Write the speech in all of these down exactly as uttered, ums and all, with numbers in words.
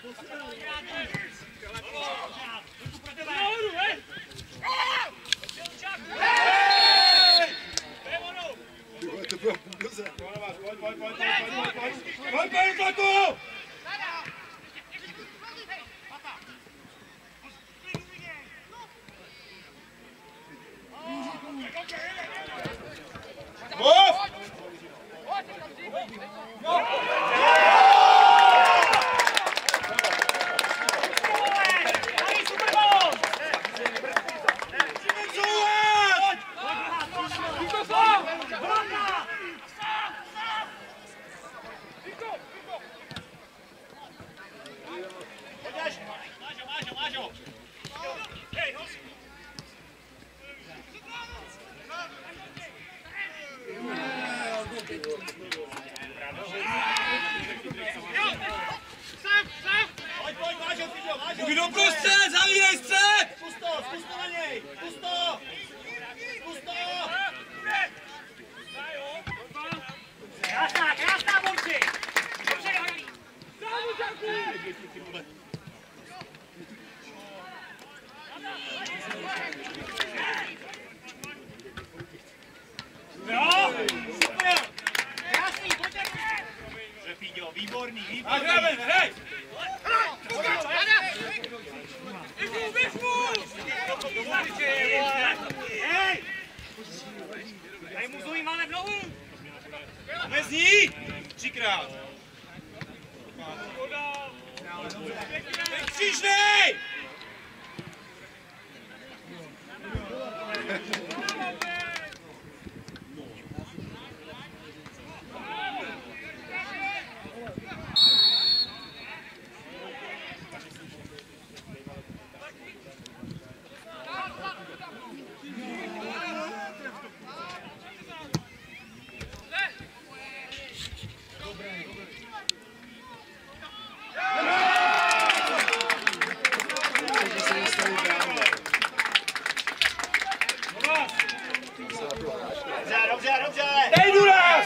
To bylo v půldoze. Pojď, pojď, pojď, pojď, pojď, pojď, pojď, pojď, tlaku! Move! Kdo prostě, zavírej střed! Zkus to, zkus to na něj! Zkus to! Zkus to! Krásná, krásná, borci! Dobře, Johnny! Závu, Žanku! Jo! Super! Krásný, pojďte! Řepíďo, výborný, výborný! A hráme, hej! Hej! Tady mu zují máme v nohu! Omezní! Třikrát! Křížnej! Dobře, dobře! Dej důraz!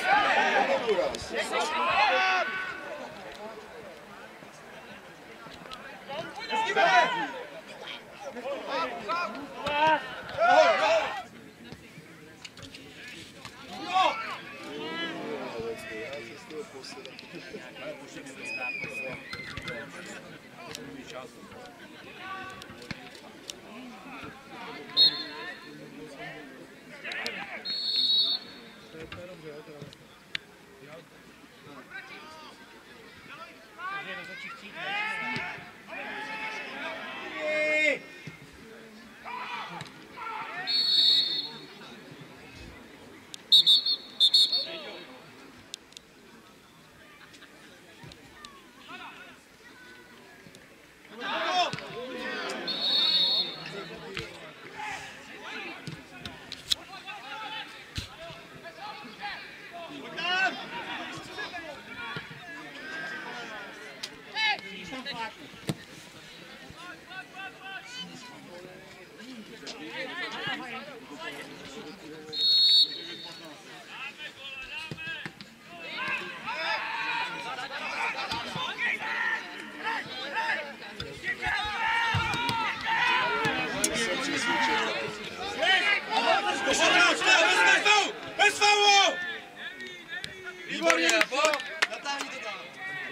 Bez faulu! Výborně, pojď! Natáhni to tam!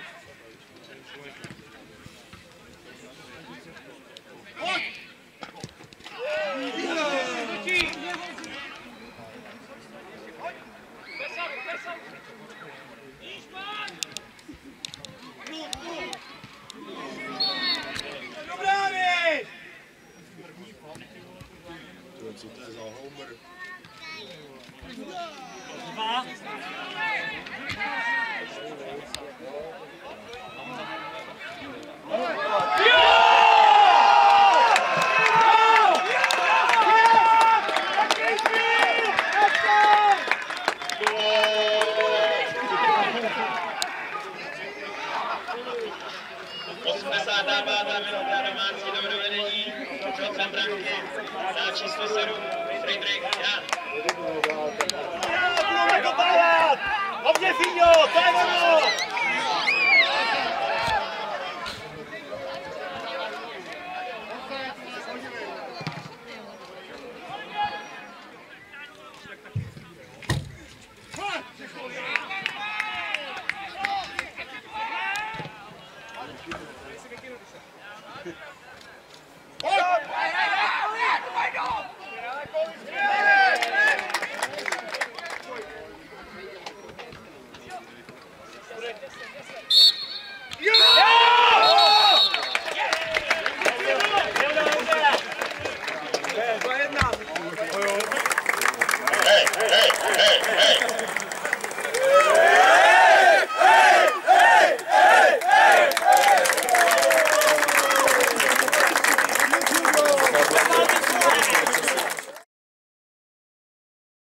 Pojď! Dobrá, vy! Co to je za homer? Dva. osmdesátá pátá minuta domácí do vedení. Střelcem branky na číslo sedm Friedrich Jan. Budeme to dávat! Dobře, Fíňo, to je ono!